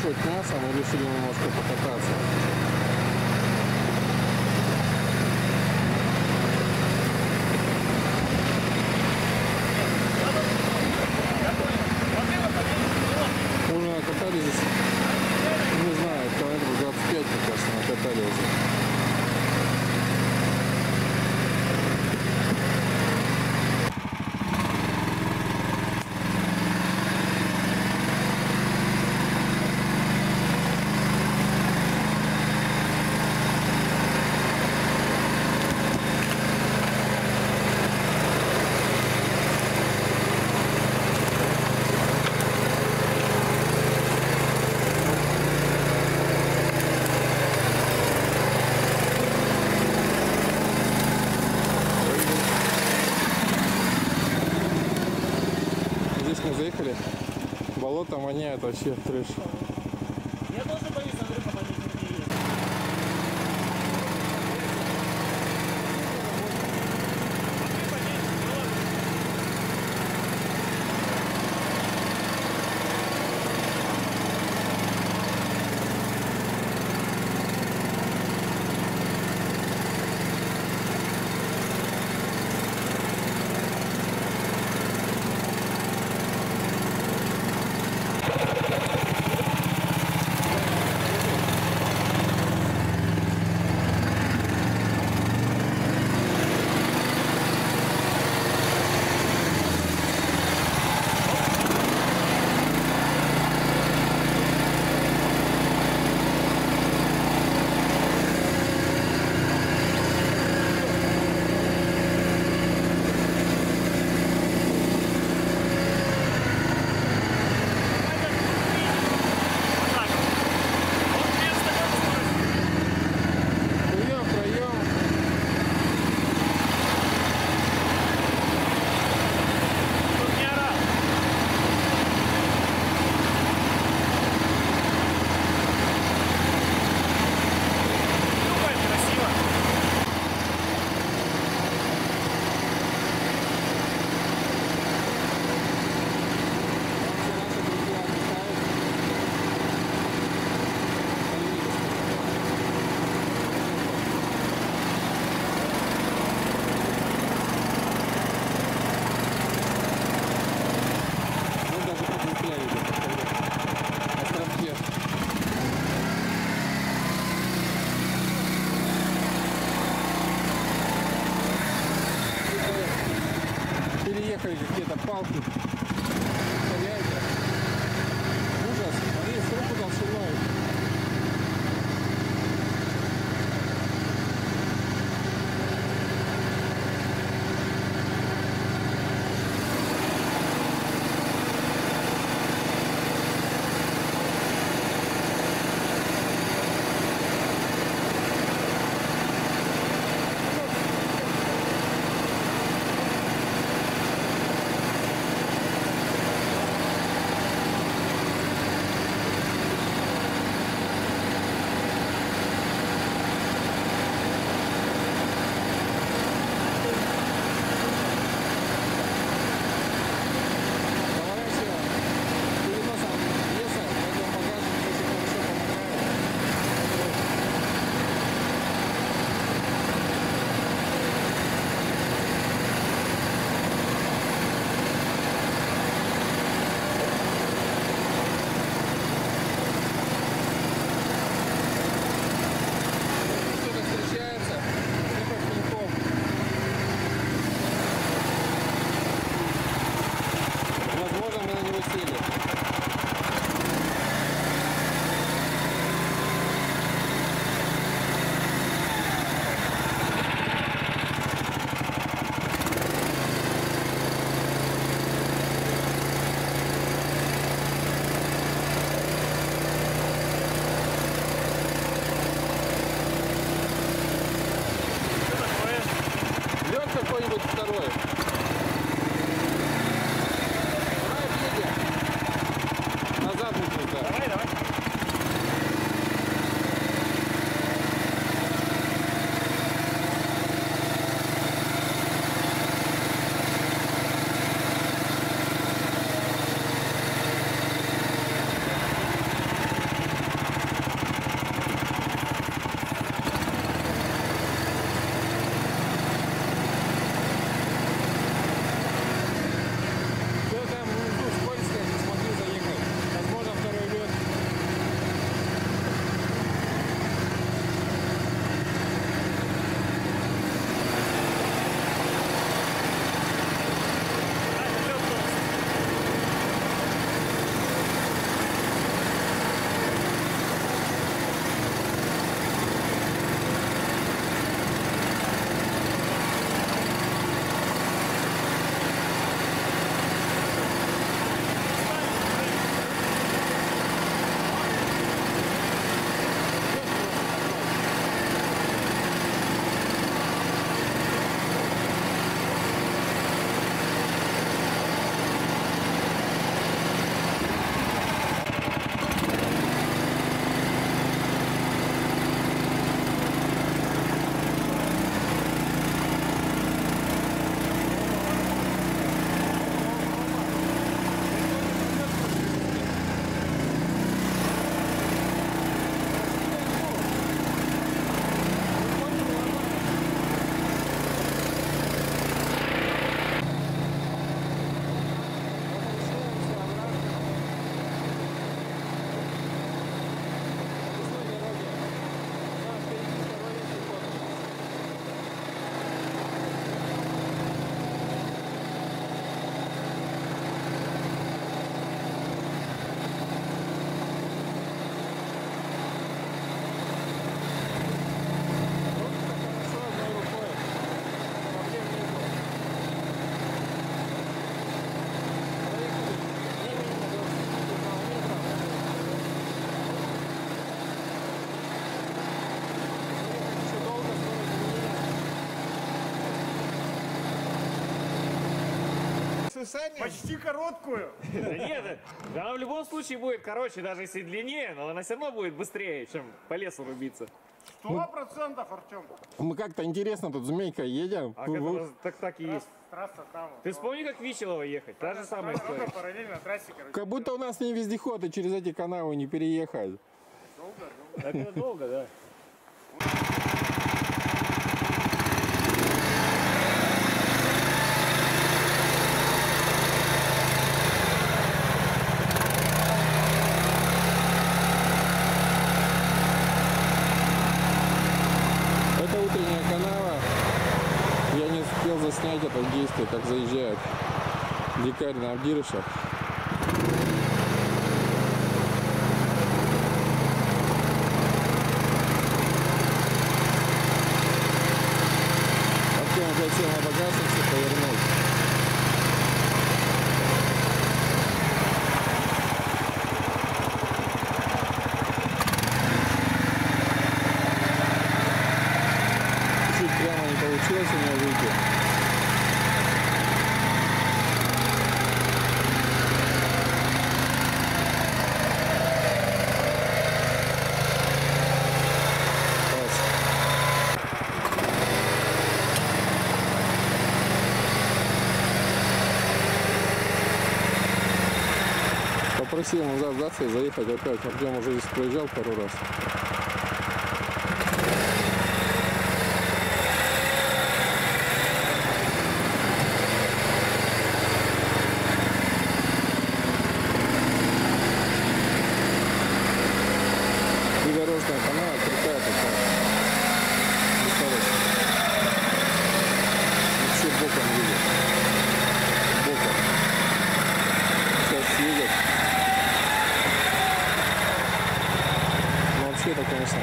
покушать мясо, мы решили немножко покататься. Уже накатали здесь, не знаю, километров 25, мне кажется, накатали уже. Мы заехали, болото воняет вообще трэш. Я тоже боюсь взрыва, поэтому переехали какие-то палки. Представляете? Ужас. Они с руку толщиной. расписание? Почти короткую. Да нет, она в любом случае будет короче, даже если длиннее, но она все равно будет быстрее, чем по лесу рубиться. 100%, Артем. Мы как-то интересно тут змейкой едем. А так и есть. Трасса там. Ты вспомни, как в Вичелово ехать, та же самая история. Параллельно трассе, короче. Как будто у нас не вездеход, и через эти канавы не переехать. Так это долго, да. Это утренняя канава. Я не успел заснять это действие, как заезжает дикарь на Абдирышах. Артем хотел на багажнице повернуть. Чуть прямо не получилось у него выйти. Попросил ему сдаться и заехать опять. Артем уже здесь проезжал пару раз. Придорожная канава крутая такая. Вообще боком едет. Боком. Сейчас едет. Ну, вообще это, конечно,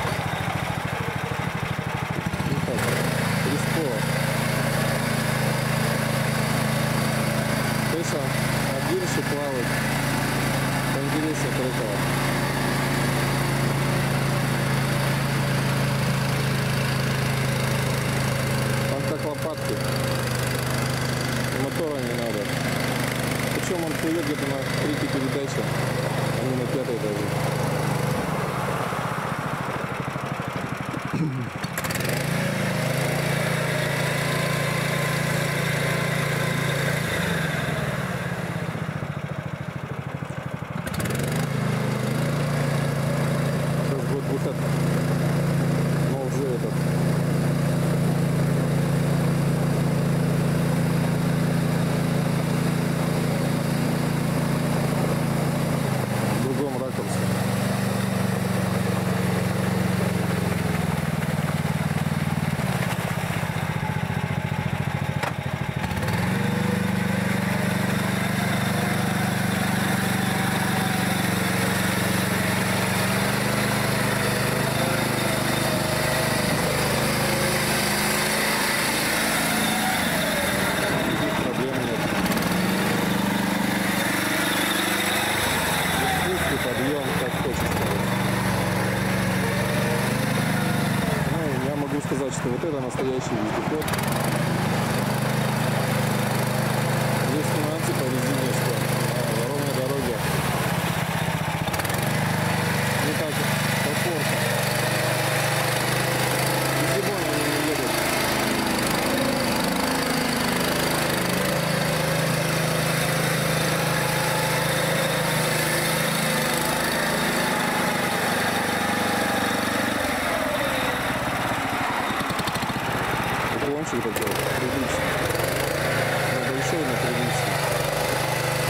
не так, рисково. Конечно, Абдирыши плавать поинтереснее трекова. Там как лопатки. И мотора не надо. Причем он плывет где-то на 3-й передаче, а не на 5-й даже. Сейчас будет выход, но уже этот. В другом ракурсе. Никаких проблем нет. Спуск и подъем, как хочешь. Ну, я могу сказать, что вот это настоящий вездеход. Здесь нюансы по резине, что на ровной дороге не так комфортно. И зимой они не едут. Уклончик такой, приличный. Большой, но приличный.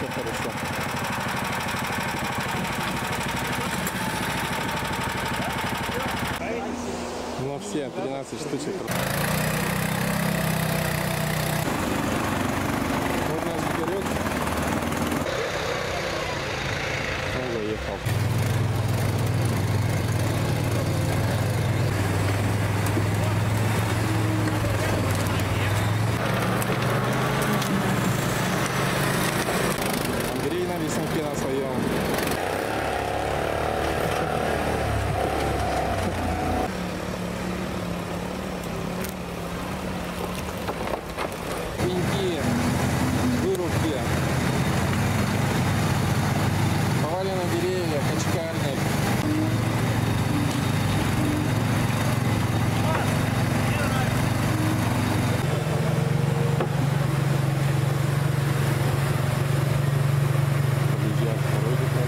все хорошо. Но все 13 штучек. Вот наш вперед. Он заехал. Андрей на весенке на своем. Пеньки, вырубки, поваленные деревья, качкарник. Подъезжает второй декабрь.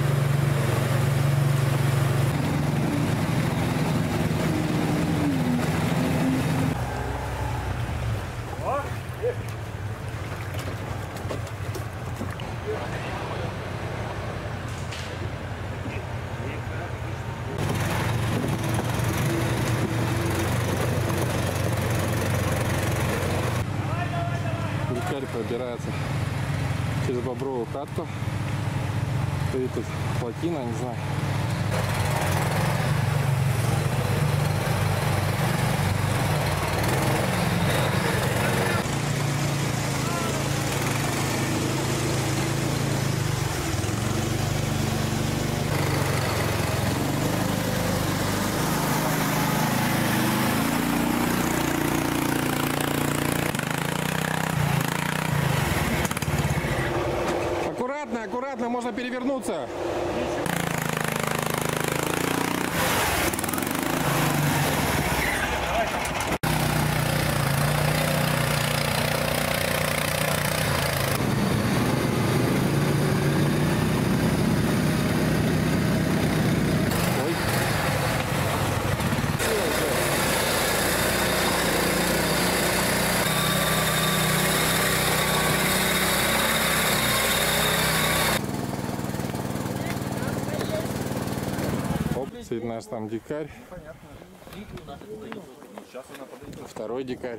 Дикарь пробирается через бобровую хатку. Стоит тут плотина, не знаю. Аккуратно, аккуратно, можно перевернуться. Ой. Стоит наш там дикарь. Второй дикарь.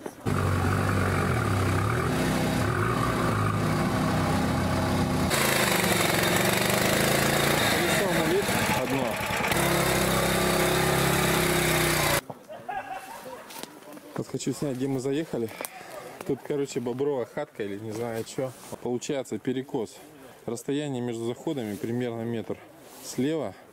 Колесо мулит одно. Вот хочу снять, где мы заехали. Тут, короче, бобровая хатка или не знаю что. Получается перекос. Расстояние между заходами примерно метр. Слева